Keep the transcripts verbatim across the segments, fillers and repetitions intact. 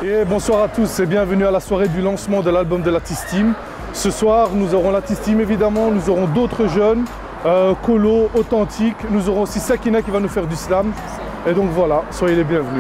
Et bonsoir à tous et bienvenue à la soirée du lancement de l'album de Lattice Team. Ce soir, nous aurons Lattice Team évidemment, nous aurons d'autres jeunes, euh, Colo, Authentique, nous aurons aussi Sakina qui va nous faire du slam. Et donc voilà, soyez les bienvenus.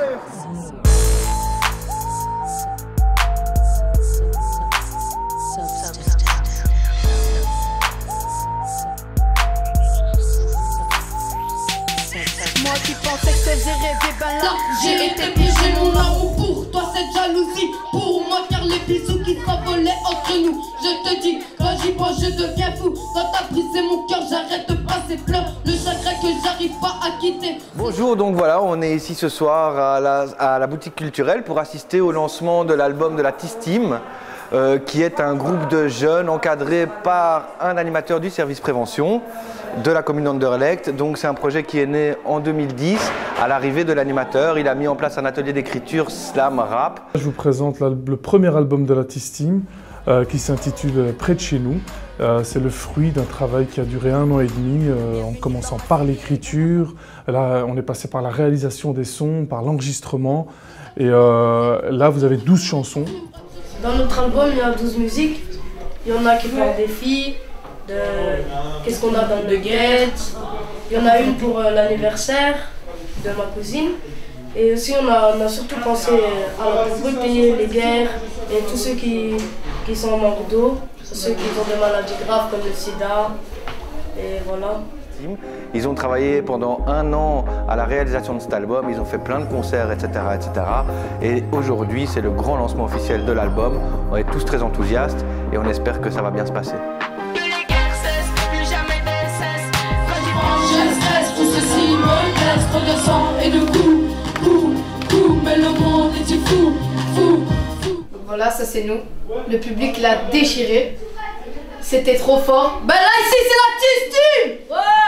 Moi qui pensais que c'est rêvé, ben là j'ai été piégé. Mon amour pour toi cette jalousie, pour moi car les bisous qui s'envolaient entre nous. Je te dis, quand j'y pense je deviens fou. Quand t'as brisé mon cœur j'arrête de passer pleurs. Le chagrin que j'arrive pas à quitter. Bonjour, donc voilà, on est ici ce soir à la, à la boutique culturelle pour assister au lancement de l'album de Lattice Team, euh, qui est un groupe de jeunes encadré par un animateur du service prévention de la commune d'Anderlecht. Donc c'est un projet qui est né en deux mille dix. À l'arrivée de l'animateur, il a mis en place un atelier d'écriture slam rap. Je vous présente le premier album de Lattice Team euh, qui s'intitule Près de chez nous. Euh, c'est le fruit d'un travail qui a duré un an et demi, euh, en commençant par l'écriture. Là, on est passé par la réalisation des sons, par l'enregistrement. Et euh, là, vous avez douze chansons. Dans notre album, il y a douze musiques. Il y en a qui parlent des filles, de qu'est-ce qu'on a dans le guette. Il y en a une pour euh, l'anniversaire de ma cousine. Et aussi, on a, on a surtout pensé à la pauvreté, les guerres et tous ceux qui, qui sont en manque d'eau, ceux qui ont des maladies graves comme le sida. Et voilà. Ils ont travaillé pendant un an à la réalisation de cet album, ils ont fait plein de concerts, et cetera et cetera. Et aujourd'hui, c'est le grand lancement officiel de l'album. On est tous très enthousiastes et on espère que ça va bien se passer. Que les guerres cessent, plus jamais ne cessent. Quand j'y pense, je stresse, tout ceci me blesse. Trop de sang et de coups, coups, coups. Mais le monde est du fou, fou, fou. Donc voilà, ça c'est nous. Le public l'a déchiré. C'était trop fort. Ben là ici c'est Lattice Team.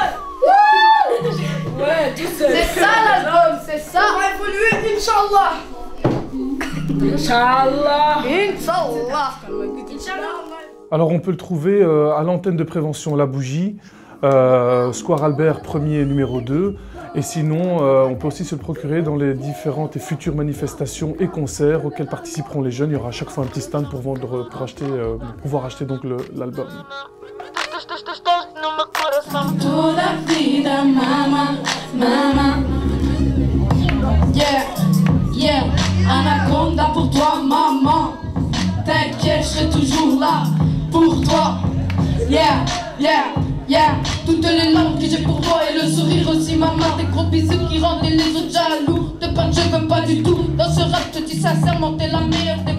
Ouais. Wouh. Ouais, tout seul. C'est ça l'album, c'est ça. On va évoluer, Inch'Allah. Inch'Allah. Inch'Allah. Inch'Allah. Alors on peut le trouver euh, à l'antenne de prévention La Bougie, euh, Square Albert premier numéro deux. Et sinon, euh, on peut aussi se le procurer dans les différentes et futures manifestations et concerts auxquels participeront les jeunes. Il y aura à chaque fois un petit stand pour, vendre, pour, acheter, euh, pour pouvoir acheter donc l'album. Toda vida, mama, mama. Yeah, yeah, anaconda pour toi, maman. T'inquiète, je serai toujours là pour toi. Yeah, yeah, yeah. Toutes les larmes que j'ai pour toi et le sourire aussi, maman. Des gros bisous qui rendent les autres jaloux. De pas, je veux pas du tout. Dans ce rap, je te dis sincèrement, t'es la meilleure des